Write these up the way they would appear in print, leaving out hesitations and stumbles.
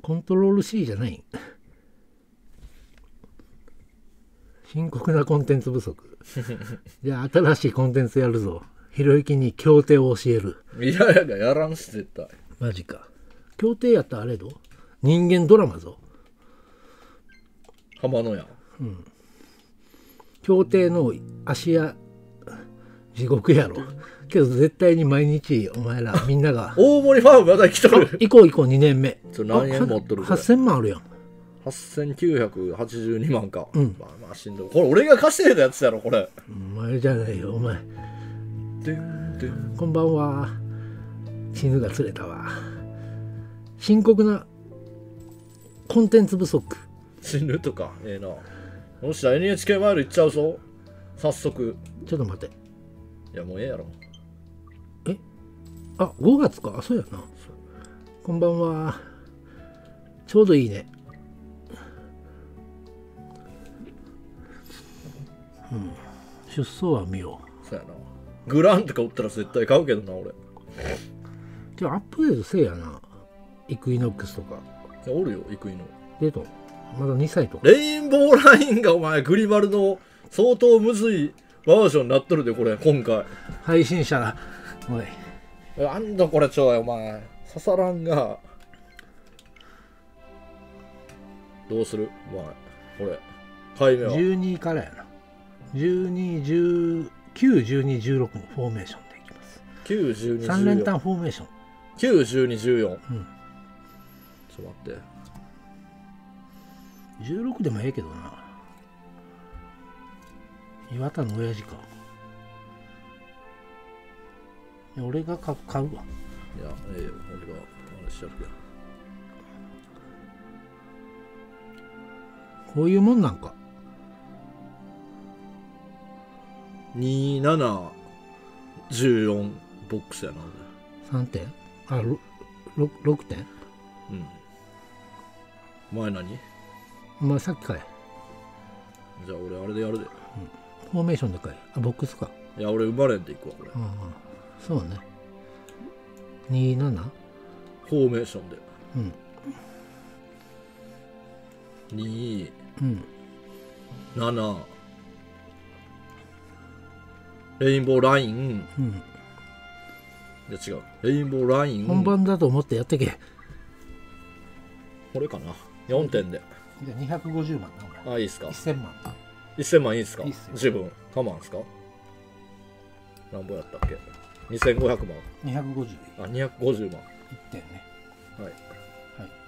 コントロール C じゃない。深刻なコンテンツ不足。じゃあ新しいコンテンツやるぞ。ひろゆきに協定を教える。 いやいややらんし絶対。 マジか。協定やったらあれど人間ドラマぞ。 浜野や。 協定の芦屋地獄やろ。けど絶対に毎日お前らみんなが大森ファームまだ来とる。 行こう2年目。 何円持っとるこれ。 8000万あるやん。 8982万か。まあまあしんどい。これ俺が稼いだやつやろこれ。 お前じゃないよお前。こんばんは。犬が釣れたわ。深刻なコンテンツ不足。 死ぬとかええな。よっしゃ NHK マイル行っちゃうぞ早速。 ちょっと待って。 いやもうええやろ。 あ、5月か。あ、そうやな。こんばんは。ちょうどいいね。出走は見よそうやな。グランとか売ったら絶対買うけどな俺。 じゃあアップデートせえやな。イクイノックスとか。 いやおるよイクイノ。 デートまだ2歳とか。 レインボーラインがお前グリバルの相当むずいバージョンになっとるでこれ今回。 配信者らおいなんだこれちょいお前刺さらんが。どうするお前これ買い目は 12からやな。12191216のフォーメーションでいきます。 91214 3連単フォーメーション。 91214。ちょっと待って 16でもええけどな。岩田の親父か。いや俺が買うわ。 いやええよ俺があれしちゃうけど。 こういうもんなんか。 2714ボックスやな 3点あ、6点俺。前何お前さっきかい。 じゃあ俺あれでやるで。 フォーメーションでかい。あ、ボックスか。 いや俺生まれんでいくわこれ。 そうね。27？ フォーメーションで。 うん。 2、 うん。 7、レインボーライン。 うん。 いや違う。レインボーライン。 本番だと思ってやってけ。 これかな。4点で。 じゃあ250万な。 あ、いいっすか。 1000万。 1000万いいっすか。 いいっすよ自分。かまんすか。なんぼやったっけ。2500万。 250。 あ、250万。 1点ね。 はい。 はい。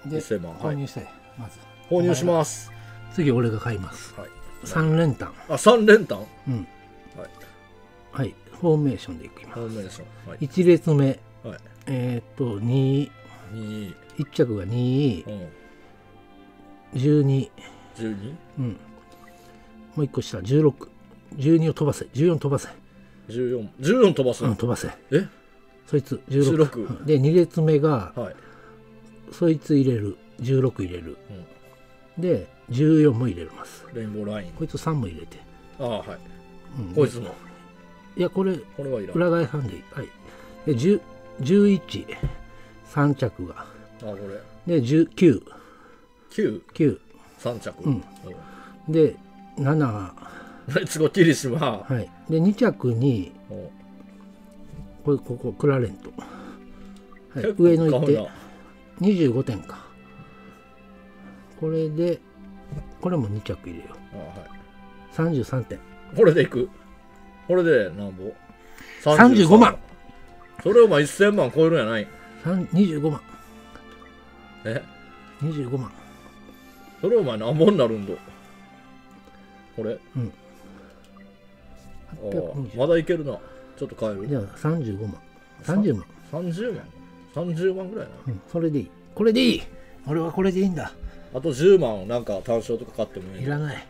で、 1000万。 購入して、まず。 購入します。 次俺が買います。 はい。 3連単。 あ、3連単。 うん。 はい。 はい。フォーメーションでいきます。 フォーメーション。はい。 1列目。 はい。 2、 2、 1着が2、 うん。 12、 12、 うん。もう1個下、16。12を飛ばせ。14飛ばせ。 14、14飛ばすの。 飛ばせ。 えそいつ16。 16 で、2列目が、 はい。 そいつ入れる。16入れる。で、14も入れます。 レインボーライン。 こいつ3も入れて。 ああ、はい。 うんこいつも。 いや、これ、 これはいらん。 裏返さんでいい。はい。で、11、3着が。 あ、これ。 で、19、 9、 9。 3着。 うんで、7、 レッツゴー霧島。 はい。で、2着に、ここ、クラレント。はい、上の一手、25点か。これで、これも2着入れよう。 あ、はい。 33点。 これでいく。これでなんぼ ?35 万。 それお前1000万超えるんやない。 25万。 え 25万。 それお前何本になるんだ。これ。 うん。 ああ、まだいけるな。ちょっと変える。 じゃあ35万。30万。 30万 ?30 万ぐらいな。 うん、それでいい。これでいい。俺はこれでいいんだ。 あと10万なんか単勝とか買ってもいい。 いらない。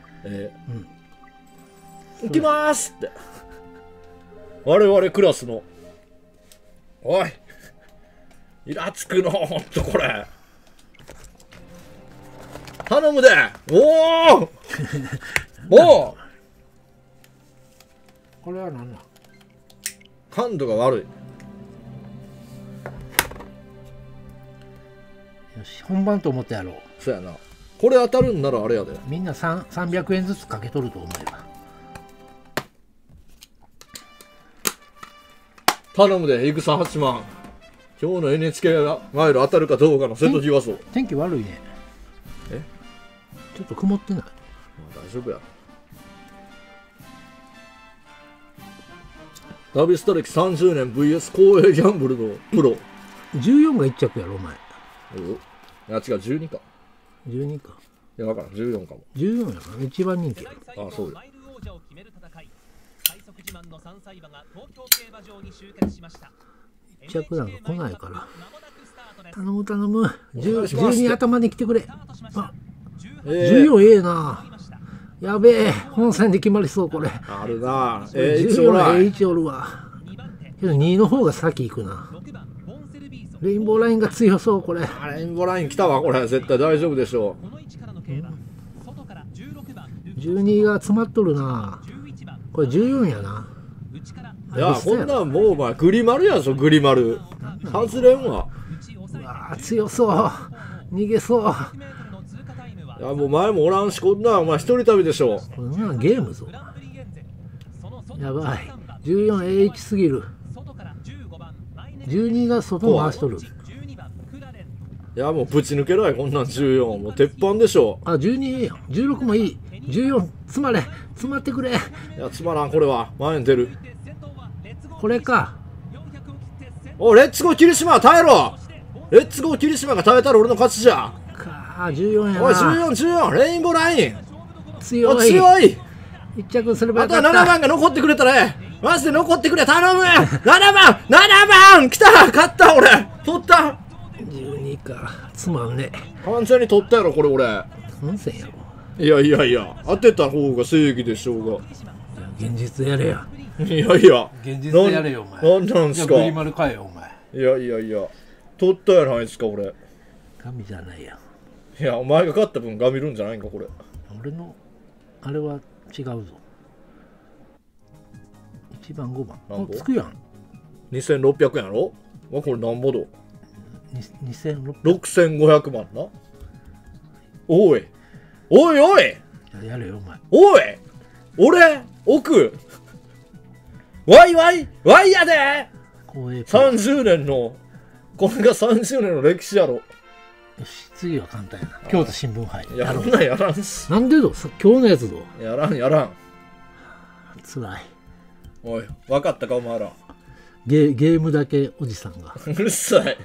行きまーすって。我々クラスの。おいイラつくのほんとこれ。頼むで。おおもうこれは何だ。 感度が悪い。 よし、本番と思ってやろう。 そうやな。これ当たるんならあれやで。 みんな300円ずつかけとると思えば。 頼むで、イグサ8万。今日の NHK マイル当たるかどうかの瀬戸際そう。 天気悪いね。 え、 ちょっと曇ってない。 大丈夫や。旅スタ歴30年 VS 公営ギャンブルのプロ。 14が1着やろ、お前。 いや、違う、12か。 12か。 いや、わからん、14かも。 14やから一番人気やろ。 あ、そうだ。 1着なんか来ないから。頼む頼む。12頭に来てくれ。あ、14ええな。やべえ、本戦で決まりそう、これ。 あるな。 14 A1 おるわ。けど2の方が先行くな。レインボーラインが強そう、これ。 レインボーライン来たわ、これ。絶対大丈夫でしょう。12が詰まっとるな。これ14やな。 いや、こんなんもうお前、グリマルやぞ、グリマル。外れんわ。 うわ、強そう。逃げそう。 いや、もう前もおらんし、こんなんお前一人旅でしょ。 こんなんゲームぞ。やばい。14A1 すぎる。12が外回しとる。 いや、もうぶち抜けろや、こんなん14。もう鉄板でしょ。 あ、12やん。16もいい。14、詰まれ。詰まってくれ。 いや、つまらん、これは。前に出る。 これか。 お、レッツゴー霧島耐えろ。レッツゴー霧島が耐えたら俺の勝ちじゃ。 かあ、14やな。 おい、14、レインボーライン。 強い。 強い。 1着すればあとはよかった。 7番が残ってくれたらマジで残ってくれ、頼む。7番来た。勝った俺。取った。 12か。つまんね。 完全に取ったやろ、これ俺。 本戦やろ。 いや、当てた方が正義でしょうが。 現実やれや。 いや。 現実やれよ、お前。 なんなんすか。 グリマルかよ、お前。 いや。取ったやないですか、俺。 神じゃないや。 いや、お前が勝った分ガミるんじゃないんか、これ。 俺の、あれは違うぞ。1番、5番。 なんぼつくやん。 2600円やろ。これなんぼど。 2600。 6500万な。おい。 やれよ、お前。 おい。俺、奥。わいやで。30年の、これが30年の歴史やろ。 よし、次は簡単やな。京都新聞杯。 やらんし。 なんでど今日のやつどやらん。 つらい。 おい、分かったか、お前ら。 ゲームだけおじさんが。 うるさい。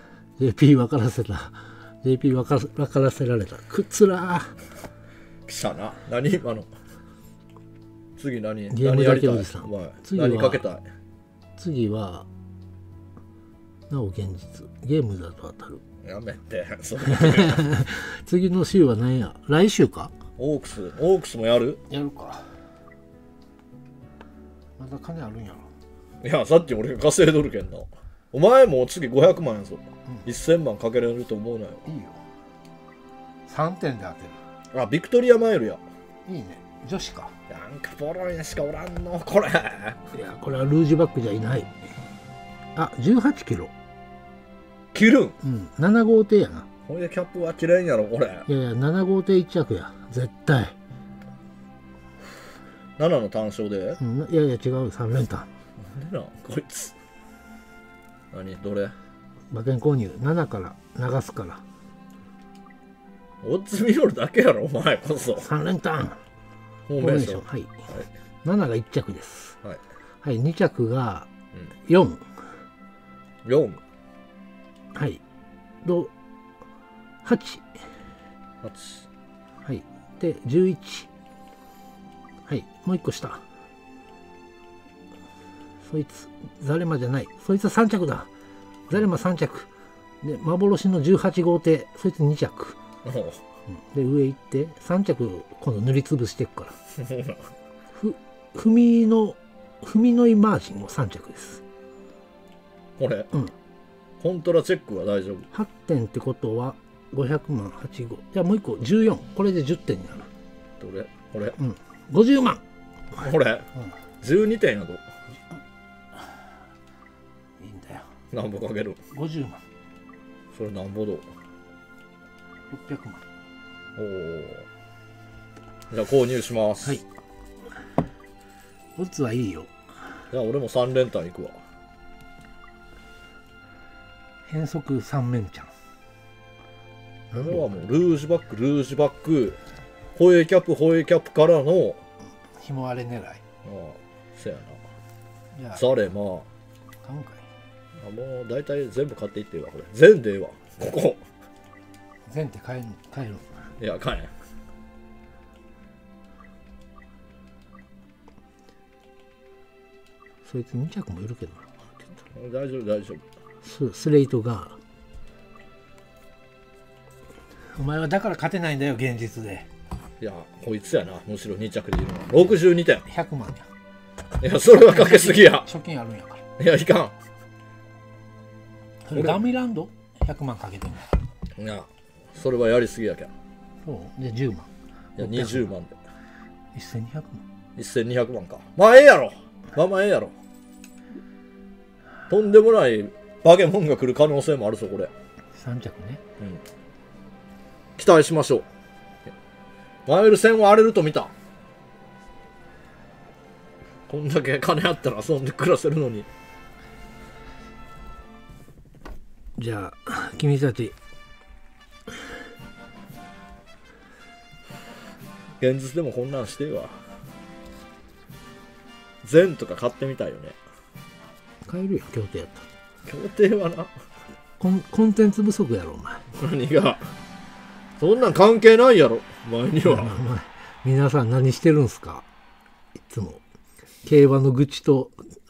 JP 分からせた。JP 分からせられた。つらー。 来たな。何今の。次何ゲームだけおじさん。 お前何かけたい。 次は、なお現実。ゲームだと当たる。 やめて。 次の週は何や来週かオークスもやるか。まだ金あるんやろ。 いや、さっき俺が稼いどるけんな。お前もう次500万やぞ。1000万かけれると思うなよ。 いいよ。3点で当てる。 あ、ビクトリアマイルや。 いいね。女子か。 なんかボロいしかおらんの、これ。 いや、これはルージュバックじゃいない。あ、18キロ。 切るん。 うん、7号艇やな。 ほいでキャップは切れんやろ、これ。 いや、7号艇1着や。絶対。 7の単勝で、 うん、いや、違う、3連単。 なんでな、こいつ。どれ馬券購入、7から流すから。 オッズ見ろるだけやろ、お前こそ。 3連単。 フォーメーション。 はい。7が1着です。 はい。 はい、2着が4。 4。 はい。8。 8。 はい。で、11。はい。もう1個下。そいつ、ザレマじゃない。そいつは3着だ。ザレマ3着。で、幻の18号艇。そいつ2着。で、上行って、3着、今度塗りつぶしていくから。踏みのイマージンも3着です。 これ、 うん。 コントラチェックは大丈夫。 8点ってことは、500万85。じゃあもう1個、14。これで10点になる。 これ。 うん。50万。 これ、12点やぞ。 いいんだよ。 なんぼかける。 50万。 それなんぼど。 600万。 おお。じゃあ購入します。 はい。オッズはいいよ。 じゃあ俺も3連単いくわ。 変則三面ちゃん。 これはもうルージュバック、ルージュバック、ホエーキャップからの紐割れ狙い。 ああ、そやじゃあな。それまあ。 買うんかい。 もう大体全部買っていってるわ、これ。全でええわ。ここ。 全って買える。 いや、買えん。 そいつ2着もいるけどな。 大丈夫、大丈夫。 スレイトが。お前はだから勝てないんだよ、現実で。 いや、こいつやな。むしろ2着でいるのは。62点。 100万いや。 や、それはかけすぎや。 賞金あるんやから。 いや、いかん。 それガミランド100万かけてんの。 いや、それはやりすぎやけん。 そうで10万。 いや、20万で。 1200万。 1200万か。まあ、ええやろ。まあまあ、ええやろ。とんでもないバケモンが来る可能性もあるぞ、これ。 3着ね。 うん。期待しましょう。マイル戦は荒れると見た。こんだけ金あったら遊んで暮らせるのに。 じゃあ君たち現実でもこんなんしてるわ。全とか買ってみたいよね。 買えるよ、協定やった協定はな。 コンテンツ不足やろお前。 何が。そんなん関係ないやろ前には。 お前皆さん何してるんすか。いつも競馬の愚痴と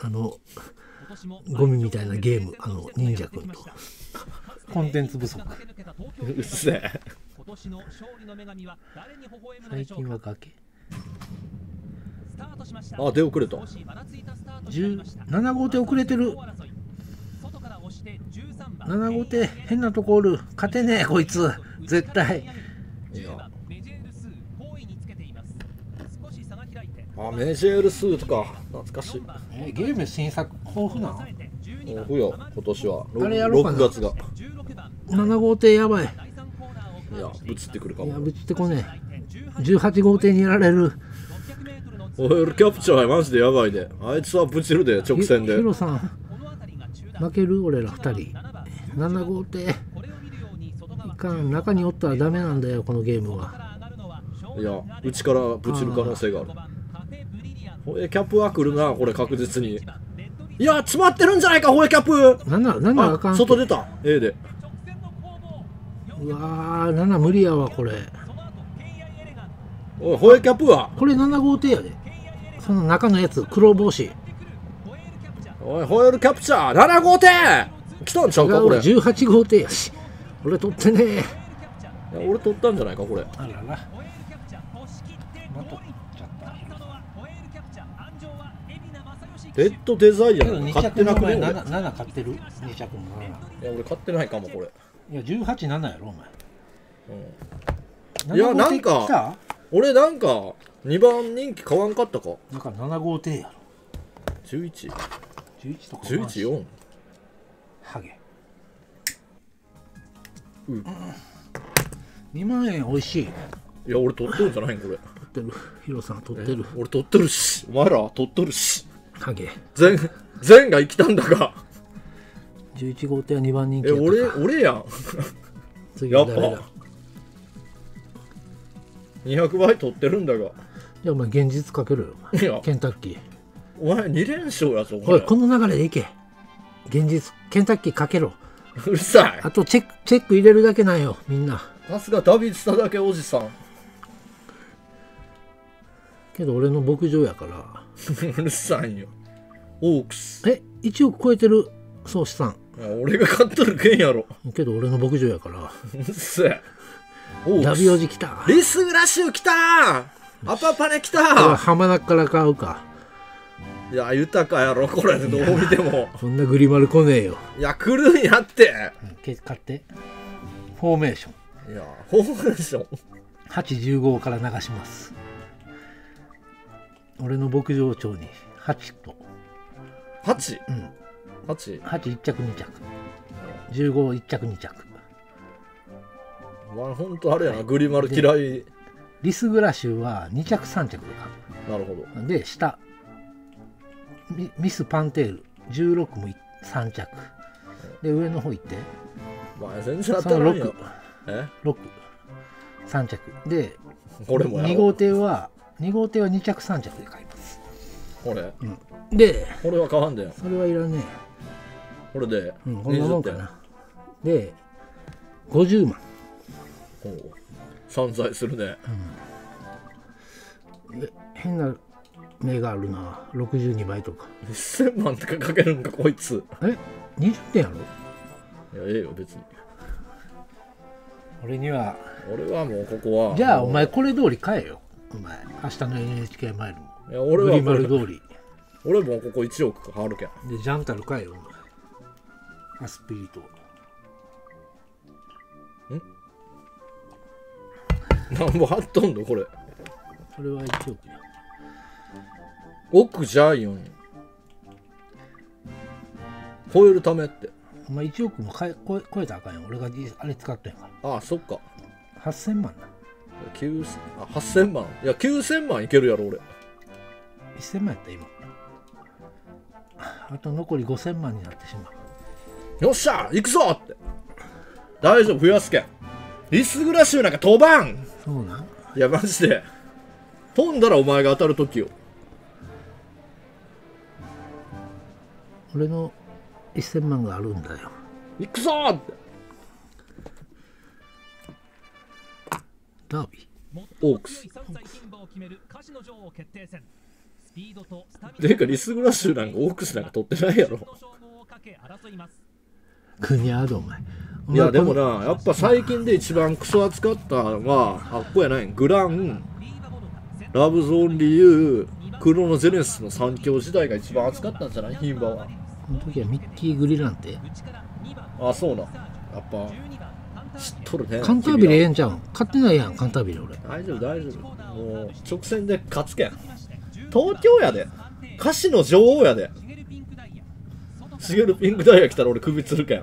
ゴミみたいなゲーム、忍者くんとコンテンツ不足。 うっせえ。 最近は崖。 あ、出遅れた。 7号艇遅れてる。7号艇変なとこおる。勝てねえこいつ絶対。 いや、あ、メジェールスーツか。懐かしい。 ゲーム新作豊富なの。 豊富よ今年は。 あれやろうかな。 6月が。 7号艇やばい。 いや、ぶつってくるかも。 いや、ぶつってこねえ。18号艇にやられる。 オイルキャプチャーはマジでやばいで。あいつはぶちるで、直線で。 ヒロさん負ける。俺ら2人7号艇いかん。中におったらダメなんだよこのゲームは。 いや、うちからぶちる可能性がある。ホエキャップは来るな、これ確実に。いや、詰まってるんじゃないか、ホエキャップ。 7あかん。 外出た。A で。 うわー、7無理やわこれ。 おい、ホエキャップは。 これ7号艇やで。その中のやつ黒帽子。 おい、ホエルキャプチャー7号艇来たんちゃうかこれ。 18号艇やし俺取ってねえ。 いや、俺取ったんじゃないかこれ。 あらら、まとっちゃった。 レッドデザイア買ってなくね。 7買ってる。2着の7。 いや、俺買ってないかもこれ。 いや、187やろお前。 いや、なんか俺なんか2番人気買わんかったか。 だから7号艇やろ。 11 11とか 11、4。 ハゲ。 うん。 2万円美味しい。 いや、俺取ってるんじゃないんこれ。 取ってる。ヒロさん取ってる。 俺取ってるし、お前ら取っとるし。 ハゲ。 全が生きたんだが。 11号艇は2番人気やったか。 俺やん。 次は誰だ。 やっぱ200倍取ってるんだが。 じゃあお前現実かけろよ。 いや、 ケンタッキー。 お前2連勝やぞ。 おい、この流れでいけ。現実ケンタッキーかけろ。 うるさい。 あとチェック入れるだけなんよみんな。 さすがダビッツだけおじさん。 けど俺の牧場やから。 うるさいよ。オークス。 1億超えてる総資産。 俺が買っとるけんやろ。 けど俺の牧場やから。 うるせえ。 ダビオジ来た。 リスグラッシュ来た。アパパネ来た。 浜名から買うか。 いや、豊かやろこれでどう見ても。 そんなグリマル来ねえよ。 いや、来るんやって。 買ってフォーメーション。 いや、フォーメーション 815から流します。俺の牧場長に8と 8？ うん、 8？ 8、1着2着、151着2着。 お前ほんとあれやな、グリマル嫌い。 リスグラシュは2着3着でなるほど。 買う。で下ミスパンテール16も3着で、上の方行って、 お前全然当たらんよ。 3着で、 俺もやろ。 2号艇は2着3着で買います。 俺、 で俺は買わんだよ。 それはいらねえ。 これで、 こんなもんかな。で50万。 散財するね。 で変な目があるな。62倍とか 1000万とかかけるんかこいつ。 20点やろ。 いや、ええよ別に。 俺はもうここは。 じゃあお前これ通り買えよ。お前明日の NHK マイルも。 いや俺はグリマル通り。 俺もここ1億かかるけん。 でジャンタル買えよお前。アスピリト。 なんぼ貼っとんのこれ。 これは1億や。 億じゃいよん。超えるためって。 お前1億も超えたらあかんよ。俺があれ使ってんから。 ああ、そっか。 8000万な。 8000万。いや、9000万いけるやろ、俺。 1000万やった今。あと残り5000万になってしまう。 よっしゃ行くぞって。大丈夫、増やすけん。リスグラシュなんか飛ばん。 そうなん。 いや、マジで。飛んだらお前が当たるときよ。 俺の1000万があるんだよ。 行くぞーって。 ダービーオークス。ていうかリスグラッシュなんかオークスなんか取ってないやろ。 クニャードお前。 いやでもな、やっぱ最近で一番クソ扱ったのはあっこやない。グラン、ラブゾーンリユー、クロノジェネスの3強時代が一番扱ったんじゃない？牝馬は。 この時はミッキー・グリランテ。 あ、そうな。やっぱ知っとるね。 カンタービレええんちゃうん。買ってないやんカンタービレ俺。 大丈夫大丈夫。もう直線で勝つけん。東京やで。歌詞の女王やで。シゲルピンクダイヤ来たら俺首つるけん。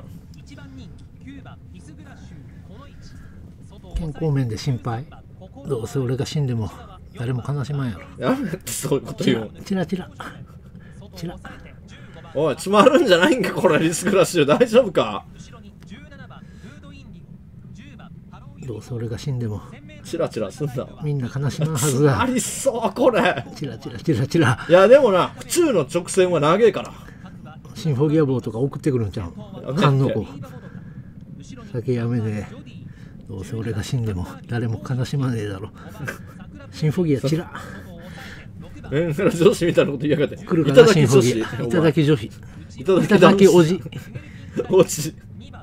健康面で心配。どうせ俺が死んでも誰も悲しまんやろ。 やめてそういうこと言う。 チラチラチラ。 おい、詰まるんじゃないんかこれ。リスクラッシュ大丈夫か。 どうせ俺が死んでもチラチラすんな。 みんな悲しまんはずだ。 ありそうこれ。 チラチラチラチラ。 いやでもな、府中の直線は長えから。 シンフォギア棒とか送ってくるんちゃう。缶の子酒やめねえ。どうせ俺が死んでも誰も悲しまねえだろ。シンフォギアチラ。 女子みたいなこと言いやがって。 来るかなシンフォギア。いただき女子。いただきおじ。 おじ。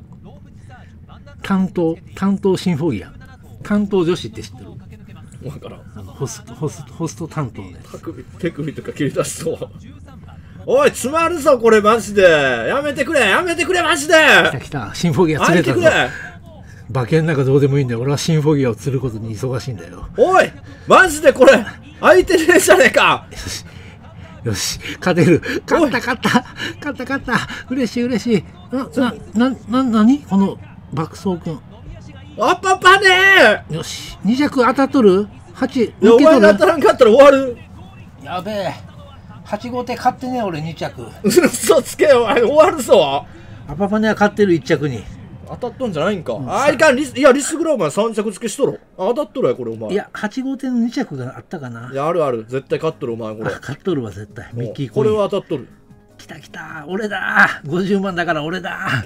担当シンフォギア。担当女子って知ってる？ わからん。 ホスト担当ね。 手首とか切り出しそう。おい、詰まるぞこれマジで。やめてくれマジで。 来た来た。シンフォギア釣れたぞ。馬券なんかどうでもいいんだよ。俺はシンフォギアを釣ることに忙しいんだよ。 おいマジでこれ相手ねえじゃねえか。 よし勝てる。勝った嬉しい。何この爆走くん。 あっぱぱねー。よし2着当たっとる。8 お前が当たらんかったら終わる。 やべえ8号艇買ってね俺2着。 嘘つけよ終わるぞ。 アパパネは買ってる1着に。 当たっとんじゃないんか。いかん。リスグラお前3着付けしとろ。当たっとるやこれお前。 いや8号艇の2着があったかな。 いやある絶対勝っとるお前これ。 勝っとるわ絶対。ミッキーコインこれは当たっとる。 来た俺だ。50万だから俺だ。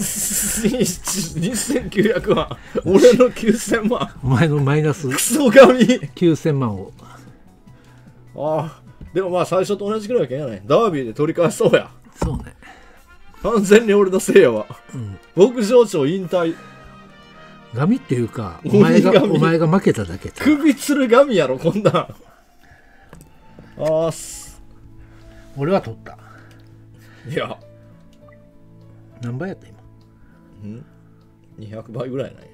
2900万俺の9000万。 お前のマイナスクソ神 9000万を。 ああでもまあ最初と同じくらいやけんやない。ダービーで取り返そうや。 そうね。 完全に俺のせいやわ。牧場長引退。 ガミっていうかお前が負けただけ。 首つるガミやろこんなん。ああ俺は取った。 いや何倍やった今。 200倍ぐらいない。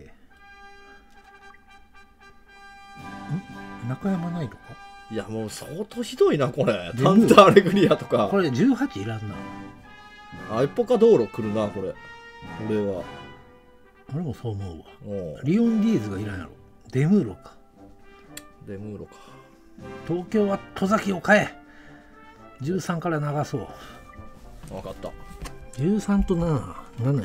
中山ないとか。いやもう相当ひどいなこれ。タンターアレグリアとか。 これ18いらんな。 エポカ道路来るなこれ。俺は俺もそう思うわ。 おうリオンディーズがいらんやろ。デムーロか。 デムーロか。 東京は戸崎を買え。13から流そう。 分かった。 13と7、7やな。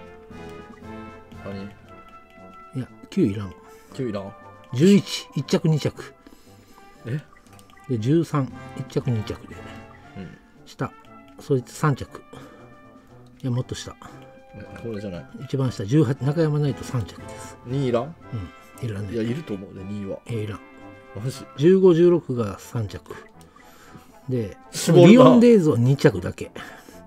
何？ いや、9いらん。 9いらん。 11、1着2着。 えで、13、1着2着で。下、そいつ3着。いや、もっと下。 これじゃない。 一番下、18、中山ナイト3着です。 2いらん？ うん、いらんね。 いや、いると思うね、2位は。 いらん。 マジ 15、16が3着。で、 絞るなリオンデイズは2着だけ。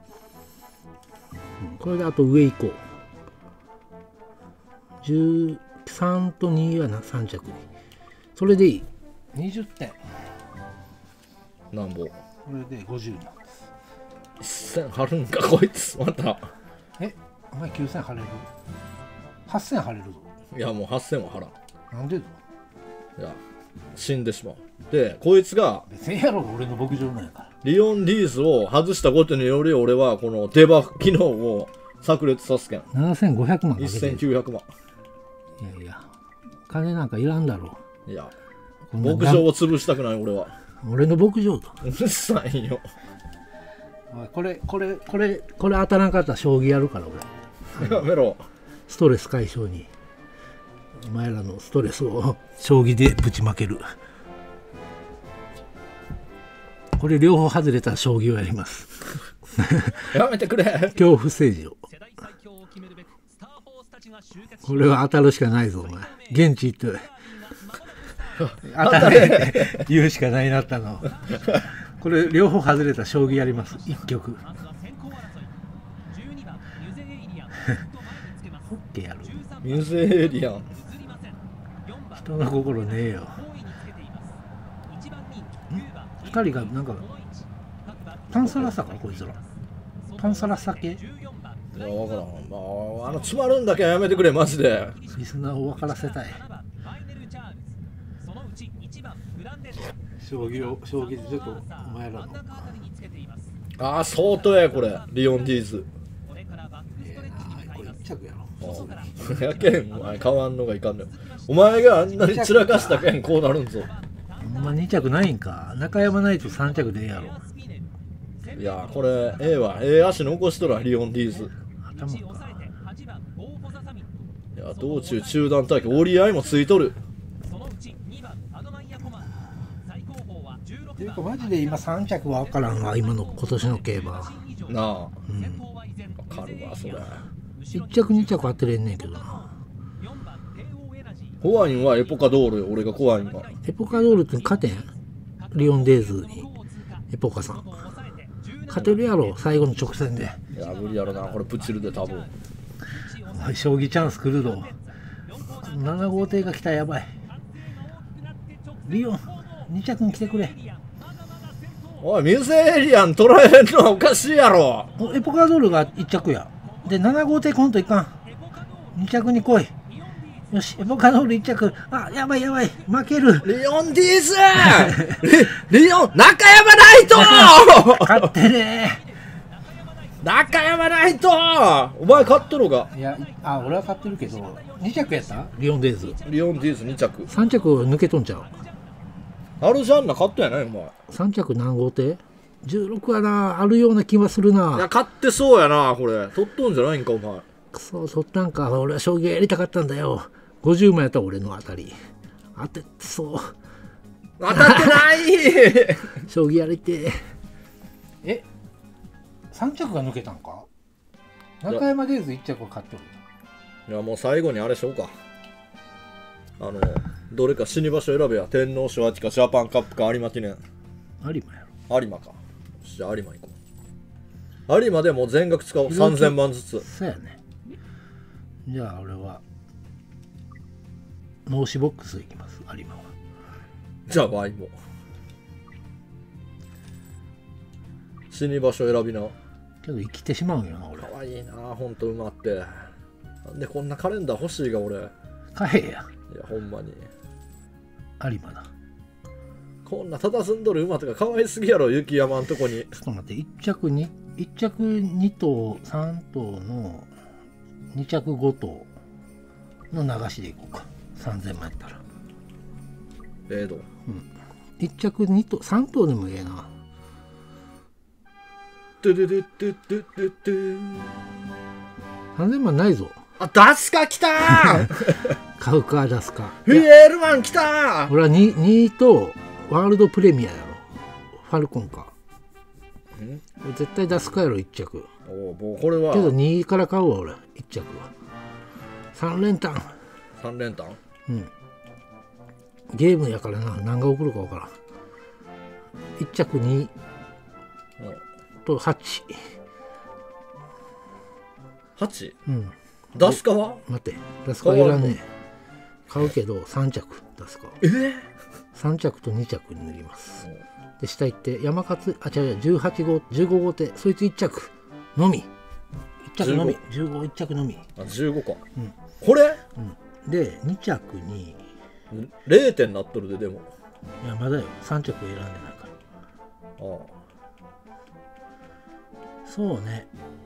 これであと上行こう。13と2は3着に。それでいい。20点。 なんぼ。 これで50なんです。 1000貼るんか、こいつ。また。 え、お前9000貼れる ?8000 貼れるぞ。 いや、もう8000は払う。 なんでだ。 いや、死んでしまう。で、こいつが、 別にやろ、俺の牧場なんやから。 リオンディーズを外したことにより、俺はこのデバフ機能を炸裂さすけん。 7500万かけてる。 1900万。 いやいや、金なんかいらんだろいや、 う。こんな牧場を潰したくない、俺は。 俺の牧場だ。 うるさいよ。 おいこれ当たらんかったら将棋やるから俺。 やめろ。 ストレス解消に。お前らのストレスを将棋でぶちまける。これ両方外れたら将棋をやります。 やめてくれ。 恐怖政治を。これは当たるしかないぞお前。現地行って当たれ言うしかないなったの。これ両方外れたら将棋やります。1局。ホッケーやる。 ミューゼエリアン。 人の心ねえよ。2人がなんかパンサラッサかこいつら。パンサラッサ系。 いや、わからん。まあ、詰まるんだけはやめてくれ、マジで。 リスナーを分からせたい。将棋でちょっとお前らの。 ああ、相当や、これ。リオンディーズ。 これ1着やろ。 やけん、お前、買わんのがいかんのよ。お前があんなに散らかしたけん、こうなるんぞ。 ほんま2着ないんか。中山ないと3着でええやろ。 いや、これ、ええわ。ええ足残しとら、リオンディーズ。 頭か。 いや、道中中断待機、折り合いもついとる。 ていうかマジで今3着は分からんわ、今年の競馬。 なあ。わかるわ、それ。 1着2着当てれんねんけどな。 コアインはエポカドールよ、俺がコアインは。 エポカドールって勝てんリオンデイズに。エポカさん。勝てるやろ、最後の直線で。 いや、無理やろな、これプチルで多分。 おい将棋チャンス来るぞ。7号艇が来たらやばい。リオン、2着に来てくれ。 おい、ミューゼエリアン捉えるのはおかしいやろ。 エポカドールが1着や。で、7号艇コントいかん。2着に来い。よし、エポカドール1着。あ、やばいやばい。負ける。 リオンディーズリオン、中山ナイト勝ってね中山ナイトお前勝っとるが。 いや、俺は勝ってるけど、2着やったリオンデイズ。 リオンディーズ2着。 3着抜けとんちゃう。 アルジャンナ勝ったやないお前。 3着何号艇 ?16 はな、あるような気はするいや、 な。 勝ってそうやな、これ。取っとんじゃないんか、お前。 くそ、取ったんか。俺は将棋やりたかったんだよ。50万やったら俺の当たり。当てそう。 当たってない将棋やりてえ。3着が抜けたんか。中山デイズ1着は勝ってる。 いや、もう最後にあれしようか。どれか死に場所選べや。天皇賞秋かジャパンカップか有馬記念。 有馬やろ。 有馬か。じゃあ有馬行こう。有馬でもう全額使おう。3000万ずつ。 そうやね。じゃあ俺は脳死ボックス行きます。有馬は。 じゃあワイも。死に場所選びな。 けど生きてしまうんよな俺。 かわいいな、ほんと馬って。なんでこんなカレンダー欲しいが俺。 買えや。 いや、ほんまに。 有馬だ。 こんな佇んどる馬とかかわいすぎやろ、雪山んとこに。 ちょっと待って、1着2頭3頭の2着5頭の流しでいこうか。3000万やったら。 度。 1着2頭3頭でもええな。 トゥドゥドゥドゥドゥドゥドゥ。 3000万ないぞ。 あ、ダスカ来たー買うか出すか。 フィエールマン来たー。 俺は 2とワールドプレミアやろ。ファルコンか。俺絶対出すかやろ1着。 もうこれはけど2から買うわ俺1着は。3連単。 3連単。 ゲームやからな、何が起こるか分からん。1着2と8。 8？出すかは待って、出すかいらんねえ。買うけど3着出すか。3着と2着に塗ります。で、下行って山勝、あ、違う違う、18号、15号手、そいつ1着のみ。1着のみ。15、1着のみ。 あ、15か。これで、2着に、 0点なっとるで、でも。 いや、まだよ。3着選んでないから。そうね。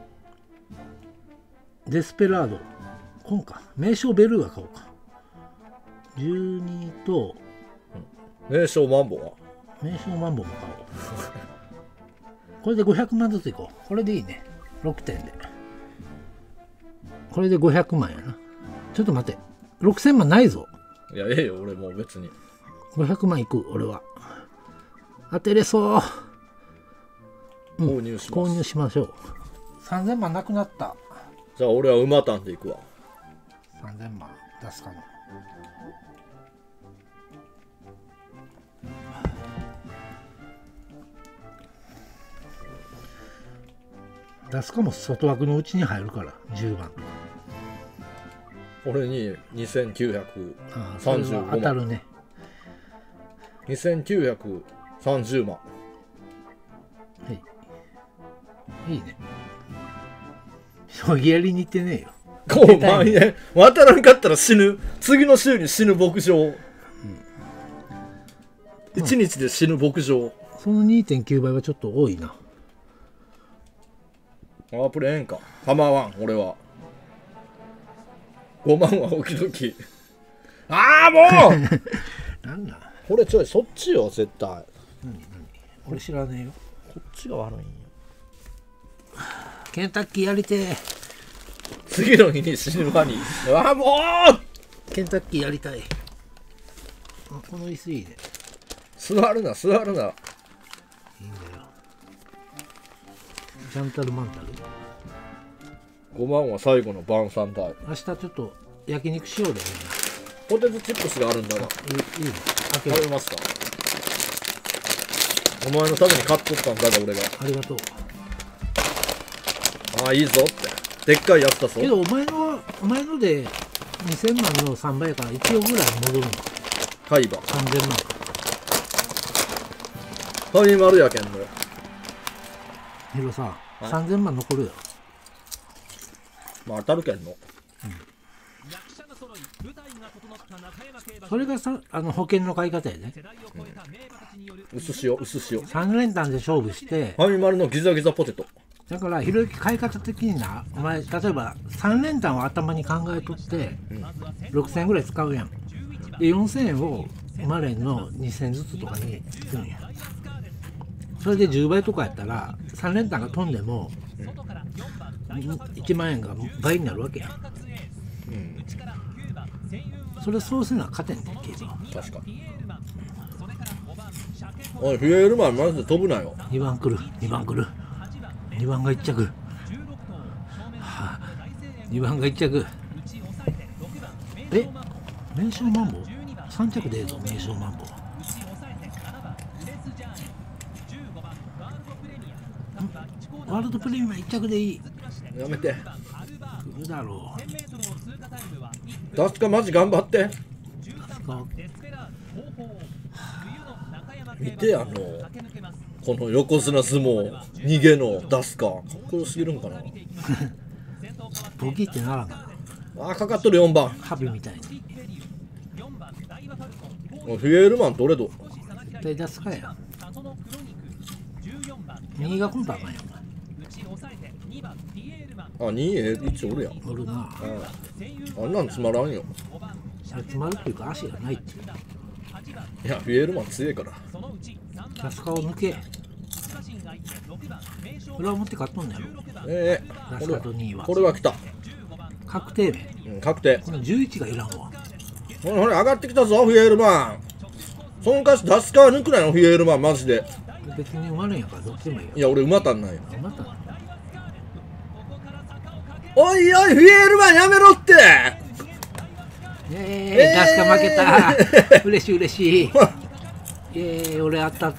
デスペラード。今か。名称ベルーガ買おうか。12と、 名称マンボは名称マンボも買おう。これで500万ずついこう。これでいいね。6点で。これで500万やな。ちょっと待って。6000万ないぞ。 いや、ええよ、俺もう別に。 500万いく、俺は。当てれそう。 購入します。 購入しましょう。3000万なくなった。 じゃあ俺は馬単でいくわ。 3000万出すかな。出すかも外枠のうちに入るから10番とか。 俺に2930万。 当たるね。 2930万。 はい。いいね。将棋やりに行ってねえよ。 5万円。渡らんかったら死ぬ。次の週に死ぬ牧場。1日で死ぬ牧場。 その 2.9 倍はちょっと多いな。 プレーンか。構わん、俺は。5万は起きとき。ああ、もうなんだこれちょい、そっちよ、絶対。 俺知らねえよ。 こっちが悪いんよ。 ケンタッキーやりてえ。 次の日に死ぬ間に。ああ、もうケンタッキーやりたい。この椅子いいね。 座るな、座るな。 いいんだよ。ジャンタルマンタル。 5万は最後の晩餐代。 明日ちょっと焼肉しようでね。 ポテトチップスがあるんだな。 いいね。開ける。 食べますか。お前のために買っとったんだが俺が。 ありがとう。 ああ、いいぞって。でっかいやつだぞ。 けどお前ので2000万の3倍やから1億ぐらい戻るの。 海馬。 3000万か。 ファミマルやけんの。 ヒロさ、3000万残るよ。 まあ当たるけんの。 それがさ、保険の買い方やね。 薄塩。 3連単で勝負して、 ファミマルのギザギザポテト。 だからひろゆき買い方的にな、お前例えば3連単を頭に考えとって、6000円ぐらい使うやん。で4000円をマレンの2000円ずつとかにするんや。それで10倍とかやったら3連単が飛んでも、1万円が倍になるわけやん。それそうせな勝てんねんけど。 確かに。おい、フィエールマンマジで飛ぶなよ。 2番来る。2番が1着。はあ、2番が1着。名称マンボ3着でええぞ、名称マンボ。ワールドプレミア1着でいい。 やめて。 来るだろう。 確かマジ頑張って。見てこの横綱相撲逃げの出すかかっこよすぎるんかな。 ボギーってならんかな。 かかっとる4番。 ハビみたいに。 フィエールマンどれど。 絶対出すかや。右がコンパあかんやん。 あ、2A1 おるやん。 おるな。 あんなんつまらんよ。 詰まるっていうか足がないっていう。 いや、フィエールマン強いから。 キャスカを抜け。裏表買っとんねやろ。ラスカと2位は。 これは来た。 確定面。 確定。 この11がいらんわ。 ほら、上がってきたぞ、フィエールマン。そのかし、ダスカは抜くなよ、フィエールマン、マジで。 別に馬ねんやからどっちでもいいよ。 いや、俺馬たんないよ。 馬たん。 おいおい、フィエールマンやめろって。 ダスカ負けた。嬉しい嬉しい。俺当たった。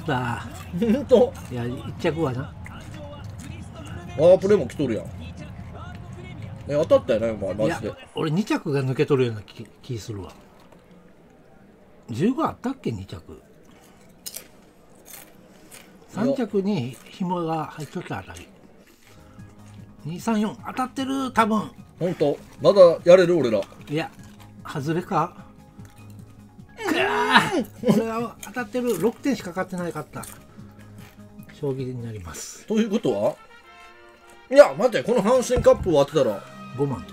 ほんと。 いや、1着はな。 プレも来とるやん。当たったよね、お前、マジで。 俺2着が抜け取るような気するわ。15あったっけ2着。3着に紐が入っとったあたり。234当たってる多分。 ほんとまだやれる俺ら。 いや外れか。俺は当たってる。6点しかかってないかった。将棋になります。 ということは、いや待って、この阪神カップを当てたら 5万と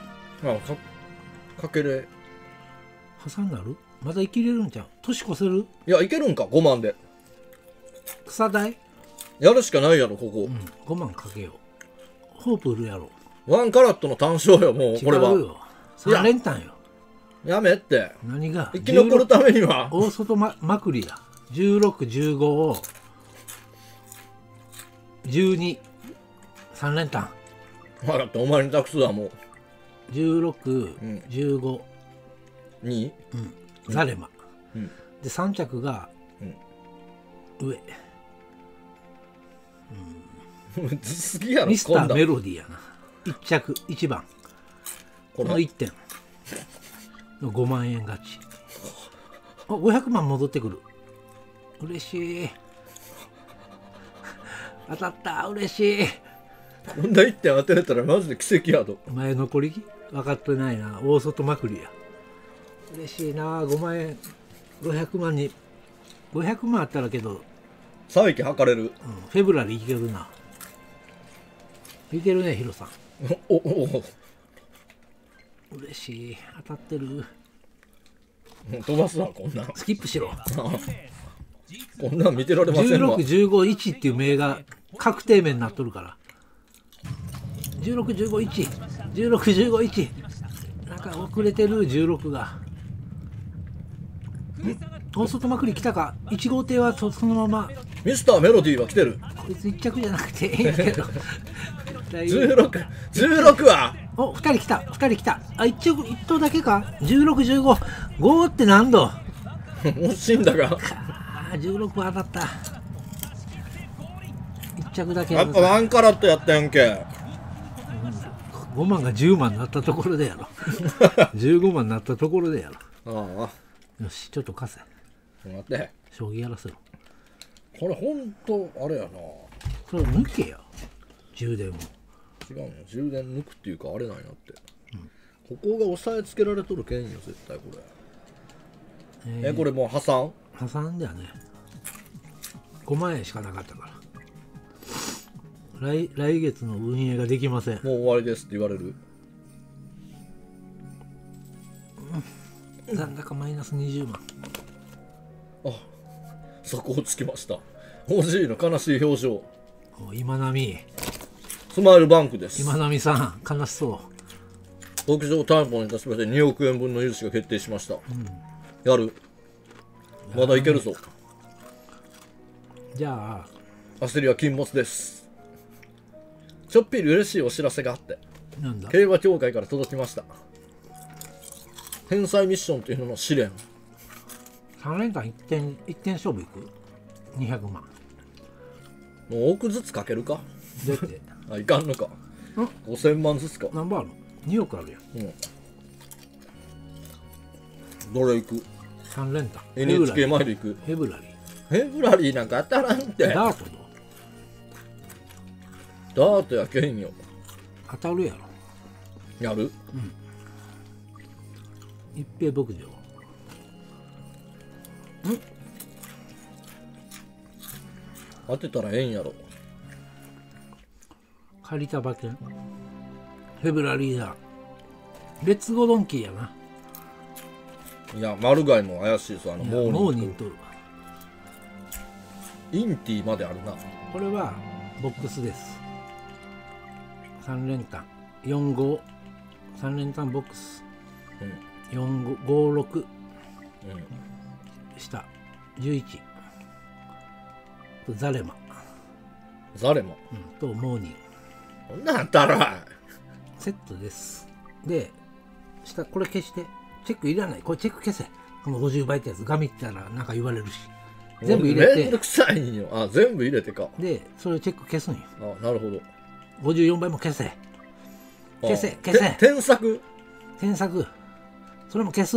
かけれ破産なる。まだ生きれるんちゃう。年越せる。 いや、いけるんか。5万で草代やるしかないやろここ、 5万かけよう。ホープ売るやろ。 1カラットの単勝よ、もうこれは。 違うよ、3連単よ。 やめって。 何が生き残るためには大外まくりや。1615を123連単。 分かった、お前に託すわ。もう 1615 にザレマで3着が上。 むずすぎやろ。 ミスターメロディーやな。1着1番この1点の5万円勝ち。500万戻ってくる。嬉しい。当たった。嬉しい。 こんな1点当てれたらマジで奇跡やと。 前残り分かってないな。大外まくりや。嬉しいな。5万円500万に500万あったらけど再起測れる、 フェブラリーいけるな。いけるね、ヒロさん。嬉しい。当たってる。 飛ばすわ、こんなん。 スキップしろ。 こんなん見てられませんわ。 1615-1っていう名が確定面になっとるから。1615-1 1615-1なんか遅れてる。16が大外まくり来たか。1号艇はそのまま。 ミスターメロディーは来てる。 こいつ1着じゃなくていいけど 16は 2人来た。2人来た。1頭だけか。1615-5って何度。 惜しいんだが 16は当たった。1着だけ。 やっぱ1カラットやったやんけ。 5万が10万になったところでやろ15万になったところでやろ。よし、ちょっと貸せ。 待って、 将棋やらせろ。 これほんとあれやな。 それ抜けや。充電を。 違うの、充電抜くっていうかあれなんやって、ここが押さえつけられとるけんよ絶対これ。これもう破産だよね。5万円しかなかったから。来月の運営ができません。 もう終わりですって言われる。 残高マイナス20万。 そこをつきました。OG の悲しい表情。 今波スマイルバンクです。 今波さん悲しそう。 牧場担保に出しまして2億円分の融資が決定しました、やる。まだいけるぞ。 じゃあ焦りは禁物です。ちょっぴり嬉しいお知らせがあって、 なんだ。 競馬協会から届きました。天才ミッションというのの試練。 3連単1点勝負いく。200万。 もう億ずつかけるか。 出ていかんのか。5000万ずつか。 何番あるの。2億あるやん。 どれ行く。 3連単 NHK 前で行く。 フェブラリーなんか当たらんって。 ダートダートやけんよ。 当たるやろ。 やる。 一平牧場。 当てたらええんやろ。 借りた馬券。 フェブラリーだ。レッツゴードンキーやな。 いや、マルガイも怪しいです。 モーニングとインティまであるな。 これはボックスです。3連単45、3連単ボックス、4556、下11、ザレマ、とモーニング。 こんなんあったらセットです。で、下これ消して、チェックいらない。これチェック消せ。この50倍ってやつ、ガミったらなんか言われるし。全部入れて。 めんどくさいんよ。あ、全部入れてか。 で、それをチェック消すんよ。 あ、なるほど。 54倍も消せ。消せ。 添削。 それも消す。うん。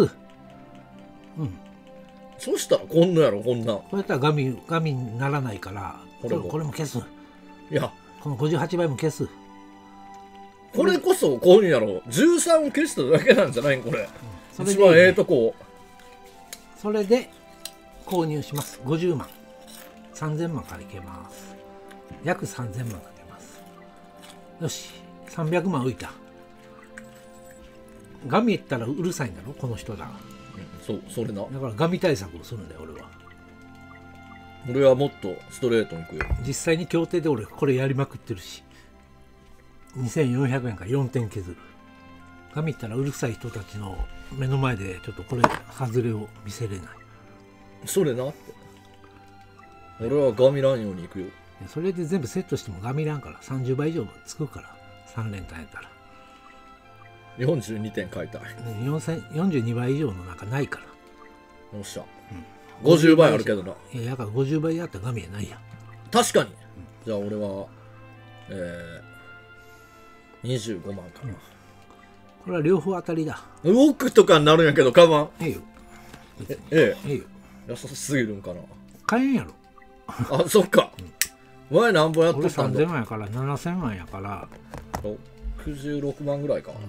そしたらこんなやろ、こんな。 こうやったらガミにならないから、これも消す。 いや、 この58倍も消す。 これこそこういうやろ。13を消しただけなんじゃないんこれ。一番ええとこ。 それで購入します。50万。3000万からいけます。約3000万かけます。よし、300万浮いた。ガミ言ったらうるさいんだろ、この人だ。 そう、それな。 だからガミ対策をするんだよ、俺は。 俺はもっとストレートに行くよ。 実際に協定で俺これやりまくってるし。2400円から4点削る。ガミったらうるさい人たちの目の前でちょっとこれ外れを見せれない。 それなって。俺はガミらんように行くよ。 それで全部セットしてもガミらんから30倍以上つくから。3連単やったら 42点買いたい。 42倍以上のなんかないから。 よっしゃ、50倍あるけどな。 いや、だから50倍やったらガミやないや。 確かに。じゃあ俺は25万かな。 これは両方当たりだ。 億とかになるんやけど、カバン。 ええよ。 ええよ。安すぎるんかな。 買えんやろ。 あ、そっか。前何本やってたんだ。 俺3000万やから7000万やから。 66万ぐらいか。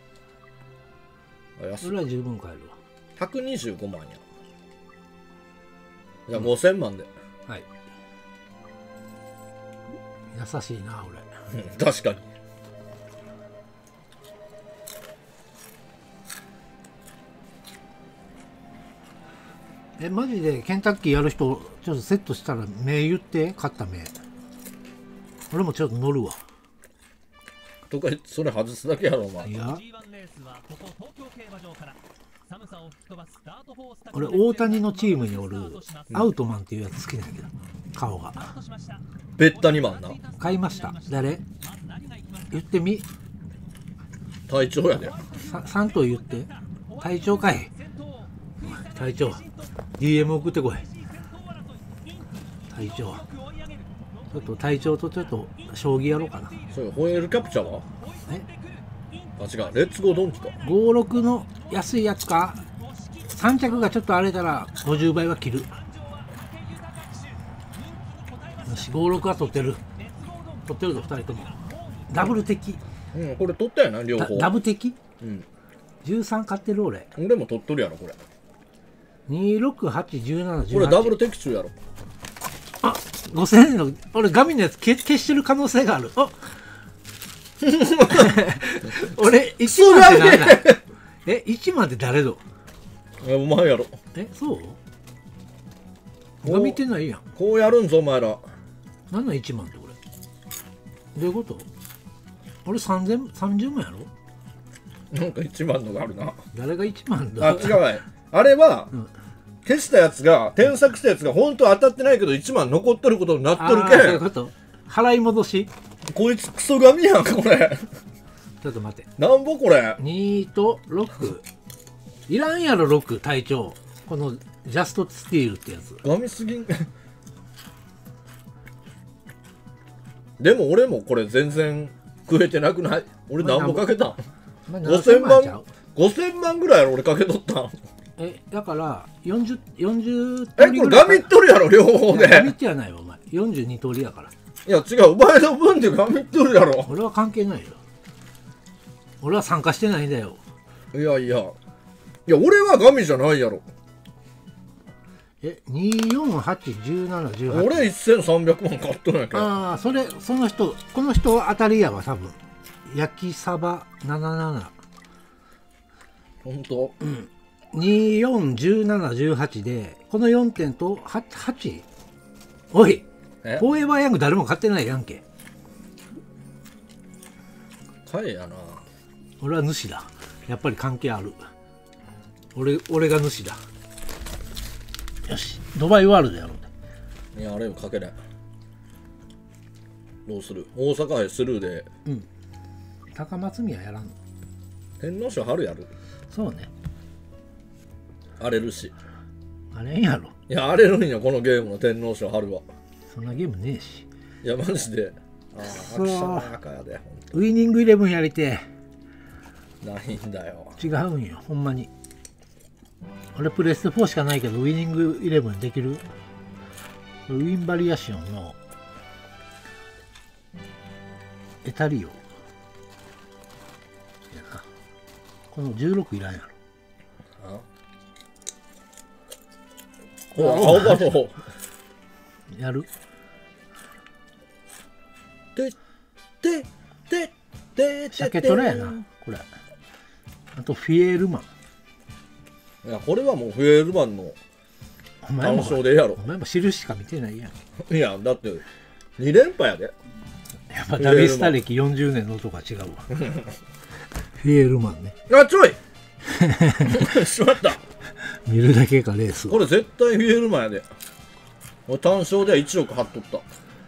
それは十分買えるわ。 125万や。じゃあ5000万で。 はい。優しいな、俺。 確かに。 マジでケンタッキーやる人ちょっとセットしたら目言って、勝った目。俺もちょっと乗るわ。 とかそれ外すだけやろお前。 いや、俺大谷のチームにおるアウトマンっていうやつ好きなんやけど、顔がベッタニマンな。 買いました。誰言ってみ。 隊長やで。 3頭言って。隊長かい。隊長 DM 送ってこい。隊長ちょっと隊長とちょっと将棋やろうかな。 そうよ。ホエールキャプチャーはあ、違う、レッツゴードンキか。 56の安いやつか。3着がちょっと荒れたら50倍は切る。よし、56は取ってるぞ2人とも。ダブル敵。 これ取ったよな両方。 ダブ敵。13買ってる俺。 俺も取っとるやろこれ。 2681718。 これダブル的中やろ。 あ、5000円の俺ガミのやつ消してる可能性がある。あ俺1万って何だ。1万って誰ぞ。 お前やろ。 そうガミってないやん。 こうやるんぞお前ら。 何の1万ってこれどういうこと。俺30万やろ。 なんか1万のがあるな。 誰が1万だ。 あ、違うわい。あれは、消したやつが添削したやつが本当当たってないけど1万残っとることになっとるけん。 そういうこと。払い戻し。 こいつクソガミやんこれ。 ちょっと待って。 なんぼこれ。 2と6いらんやろ。6隊長。このジャストスティールってやつガミすぎん。でも俺もこれ全然食えてなくない。俺何ぼかけたん。5000万ぐらいやろ俺かけとったん。 だから40 これガミっとるやろ両方で。 ガミってはないよお前。42通りやから。 いや違う、お前の分でガミっとるやろ。 俺は関係ないよ。俺は参加してないんだよ。 いや俺はガミじゃないやろ。 2481718。 俺1300万買っとるんやけど。 この人は当たりやわ多分。 焼きサバ77。 ほんと 241718でこの4点と 8。おいフォーエバーヤング誰も買ってないやんけ。 買えやな。 俺は主だ。やっぱり関係ある。俺が主だ。よしドバイワールドやろう。 いやあれをかけない。どうする？大阪へスルーで。 うん。高松宮やらんの？ 天皇賞春やる？ そうね。 荒れるし。 あれんやろ。 いや荒れるんやこのゲームの天皇賞春は。 そんなゲームねえし。 いやマジで。ああそう赤やで。 ウイニングイレブンやりてないんだよ。 違うんよほんまに。俺プレステ4しかないけどウイニングイレブンできる？ウィンバリアションのエタリオやな。この16いらんやろ。 青バロやる？ で鮭トラやなこれ。あとフィエールマン。 いやこれはもうフィエールマンの単勝でやろ。 お前も印しか見てないやん。 いやだって2連覇やで。 やっぱダビスタ歴40年の男は違うわ。フィエールマンね。 あちょいしまった。 見るだけかレース。 これ絶対フィエールマンやで。俺単勝では1億張っとった。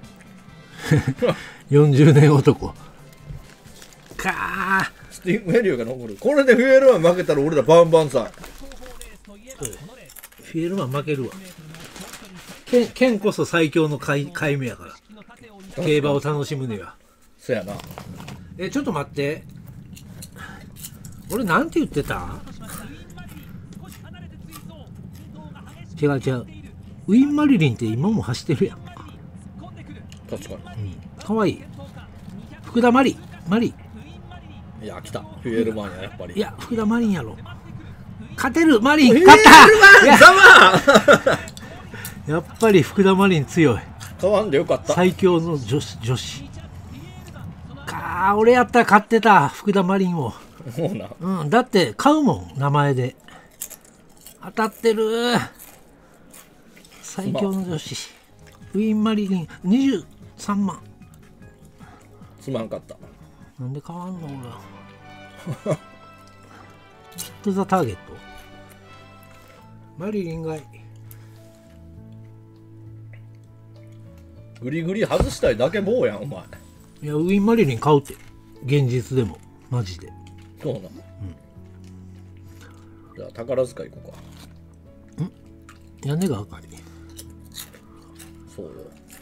40年男かスティング・ヘリオが残る。これでフィエールマン負けたら俺らバンバンさ。 フィエールマン負けるわ。ケンこそ最強の買い目やから競馬を楽しむには。 そやな。 ちょっと待って、俺なんて言ってた？違うウィン・マリリンって今も走ってるやん。 確かに。 かわいい。福田マリ。 いや来たフィエールマンややっぱり。 いや福田マリンやろ。勝てるマリン勝った。やっぱり福田マリン強い。 変わんでよかった。 最強の女子俺やったら買ってた福田マリンを。 そうな。 うん、だって買うもん名前で。当たってる。最強の女子ウィン・マリリン23万。 すまんかった。 なんで変わんの俺。ヒット・ザ・ターゲットマリリンがいい。 グリグリ外したいだけ棒やんお前。 いやウィン・マリリン買うって現実でもマジで。 そうな。じゃあ宝塚行こうか。 屋根が赤い。 そう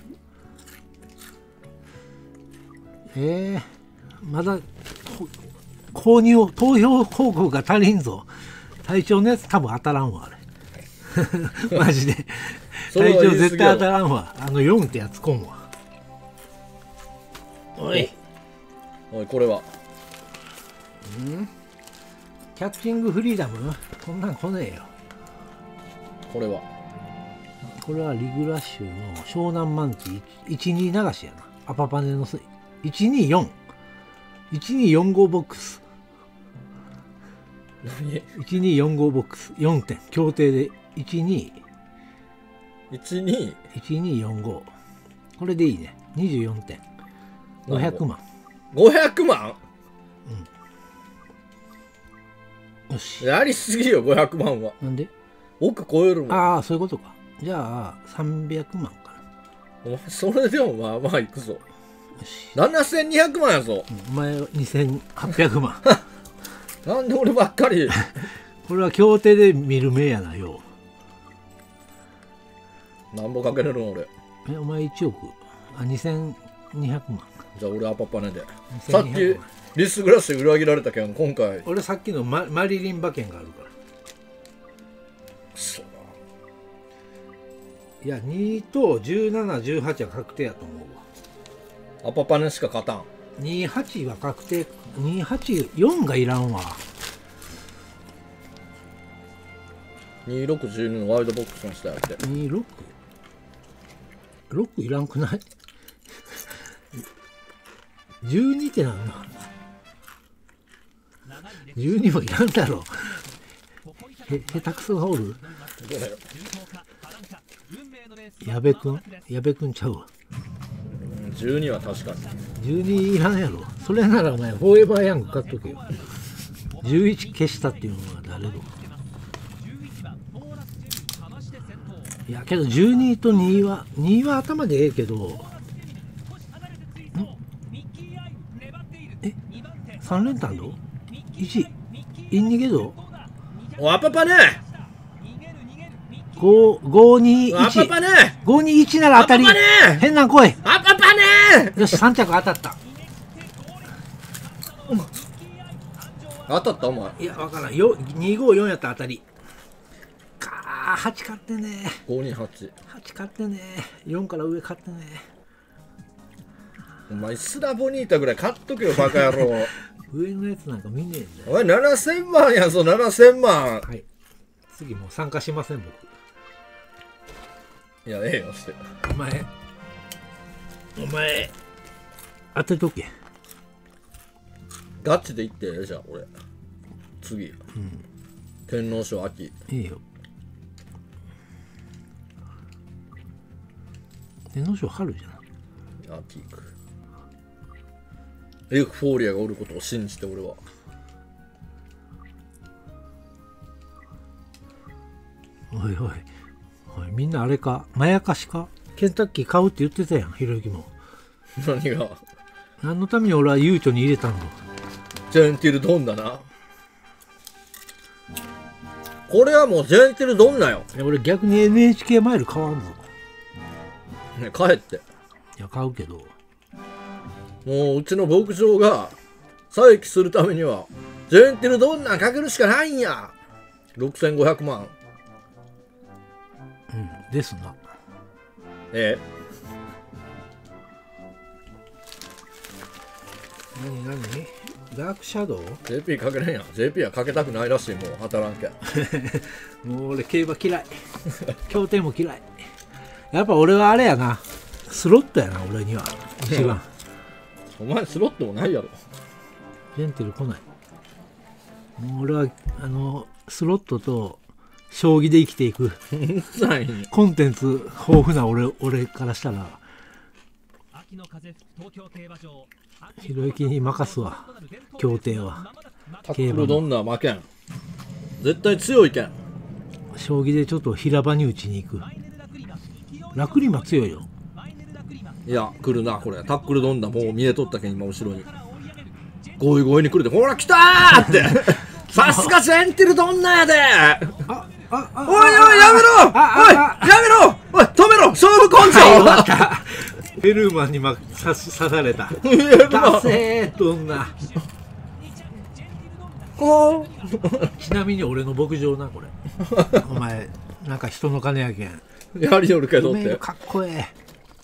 まだ購入投票広告が足りんぞ。隊長のやつ多分当たらんわあれ。マジで隊長絶対当たらんわ。4ってやつこんわ。おいこれはキャッチングフリーダムこんなん来ねえよ。 これはリグラッシュの湘南マンティ12流しやな。アパパネの1245ボックス。1245ボックス4点協定で1245。これでいいね。24点500万。 500万。 よし。 やりすぎよ500万は。 なんで？ 億超えるもん。 ああそういうことか。じゃあ300万かな。 お前それでもまあまあいくぞ。よし。7200万やぞ。 お前は2800万。 なんで俺ばっかり。 これは協定で見る目やなよ。 なんぼかけれるの俺。 お前1億。2200万。 じゃあ俺アパパネで。さっきリスグラスで裏切られたけん今回。 俺さっきのマリリン馬券があるから。 そういや2と1718は確定やと思うわ。アパパネしか勝たん。 28は確定。284がいらんわ。 2612のワイドボックスにしたやって。 26いらんくない？12ってなんだ。 12もいらんだろ。下手くそがおる。矢部くんちゃうわ。 12は確かに 12いらんやろ。それならお前フォーエバーヤング買っとけよ。11消したっていうのは誰だ。いやけど12と2は頭でええけど、3連単ど1イン逃げどおあぱぱね 521 あぱぱね 521なら当たり。 あぱぱね変なん来い。 あぱぱねよし3着当たった。 当たったお前いや分からんよ。254やったら当たりか。8買ってね。 528 8買ってね。4から上買ってね。 お前スラボニータぐらい買っとけよバカ野郎上のやつなんか見ねえんだよ。 おい7000万やぞ7000万。 はい次もう参加しません僕。 いやええよしてお前当てとけ。 ガチで言ってじゃあ俺次、天皇賞秋いいよ。天皇賞春じゃない。 秋行くエフフォーリアがおることを信じて俺は。 おいおいおい、みんなあれかまやかしか。ケンタッキー買うって言ってたやんひろゆきも。 何が何のために俺はゆうちょに入れたんだ。 ジェンティルドンだな。これはもうジェンティルドンなよ。 俺逆に NHK マイル買わんぞ。 ね帰って。 いや買うけどもううちの牧場が再起するためにはジェンティルドンナかけるしかないんや。6500万。 ですな。何ダークシャドウ JP かけれんやん。 JP はかけたくないらしい。もう働んけもう俺競馬嫌い競艇も嫌い。やっぱ俺はあれやな、スロットやな俺には一番お前スロットもないやろ。 ジェンテル来ない。もう俺はスロットと将棋で生きていくコンテンツ豊富な俺からしたらひろゆきに任すわ。競艇はタックルどんな負けん。絶対強いけん。 将棋でちょっと平場に打ちに行く。ラクリマ強いよ。 いや来るなこれ。タックルどんなもう見えとったけん今後ろにゴイゴイに来るで。ほら来たーってさすがジェンティルどんなやで。おいおいやめろおいやめろおい止めろ勝負根性。 ヘルマンに刺された。出せーどんなちなみに俺の牧場なこれお前なんか人の金やけんやりよるけどってかっこええ。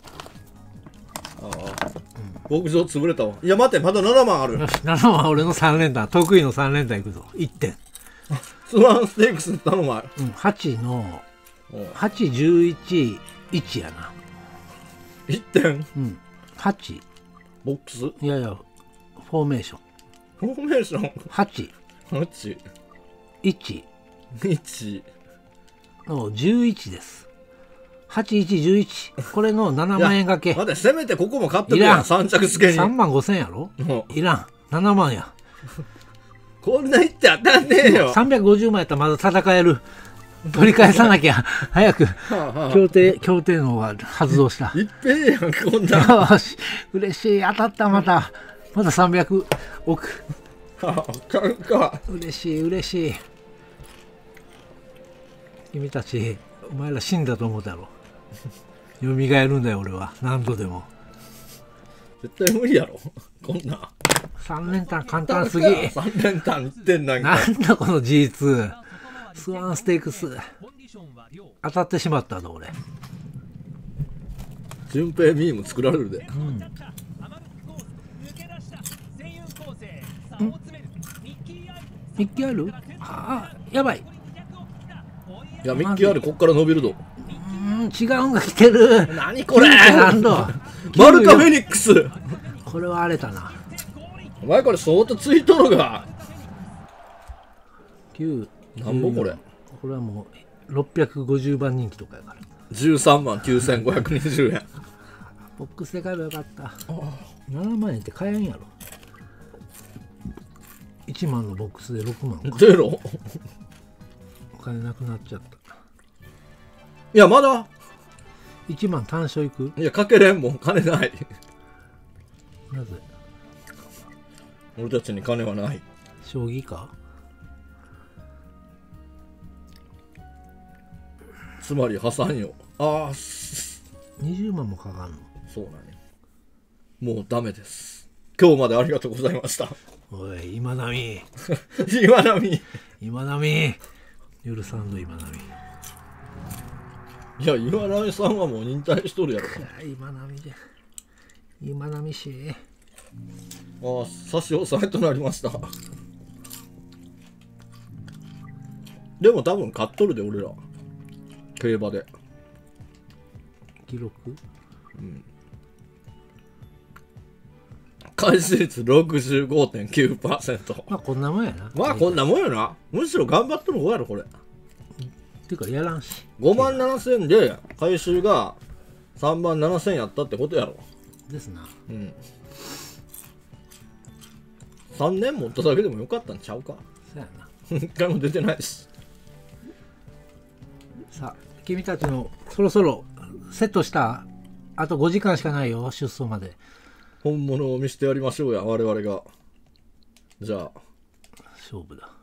牧場潰れたわ。いや待ってまだ7万ある。 よし7万俺の3連単得意の3連単いくぞ。1点スワンステークス頼むわ。 8の811 1やな。 1点 8 ボックス。 いやいやフォーメーションフォーメーション 8 8 1 1 の11です。8111これの7万円掛け。 待ってせめてここも買ってくれや。3着付けに 3万5千やろ。いらん7万や。 こんな言って当たんねえよ。 350万やったらまだ戦える。取り返さなきゃ早く協定の方が発動した。 いっぺんやんこんな。 よし嬉しい当たった。まだ300億。嬉しい。君たちお前ら死んだと思うだろ。蘇るんだよ俺は何度でも。 絶対無理やろこんな。 3連単簡単すぎ。 3連単1点なんか。 なんだこの G2 スワンステークス当たってしまったの俺。 順平ミーム作られるで。 ミッキーある？やばい。 いやミッキーあるこっから伸びるぞ。 違うんが来てる。 何これマルカフェニックス。 これは荒れたな。 お前これ相当ついとるが。 9、 なんぼこれ。 これはもう650番人気とかやから。 13万9520円。 ボックスで買えばよかった。7万円って買えんやろ。1万のボックスで6万か。 ゼロ。 お金なくなっちゃった。 いや、まだ。 1万単勝いく？ いや、かけれんもん、金ない。 なぜ？ 俺たちに金はない。 将棋か？ つまり破産よ。ああ、 20万もかかんの？ そうなんや。もうダメです。今日までありがとうございました。 おい、今波。 今波。 今波。許さんの今波。 いや、今波さんはもう引退しとるやろ。 今波で。今波し。 ああ、差し押さえとなりました。でも多分勝っとるで、俺ら。競馬で。 記録？ うん。開始率 65.9%。 まあこんなもんやな。 まあこんなもんよな。むしろ頑張っとる方やろ、これ。 てかやらんし。 5万7000で回収が3万7000やったってことやろ。 ですな。 うん。3年持っただけでもよかったんちゃうか。 そうやな。 一回も出てないし。 さあ、君たちのそろそろセットした。あと5時間しかないよ、出走まで。 本物を見せてやりましょうや、我々が。じゃあ。 勝負だ。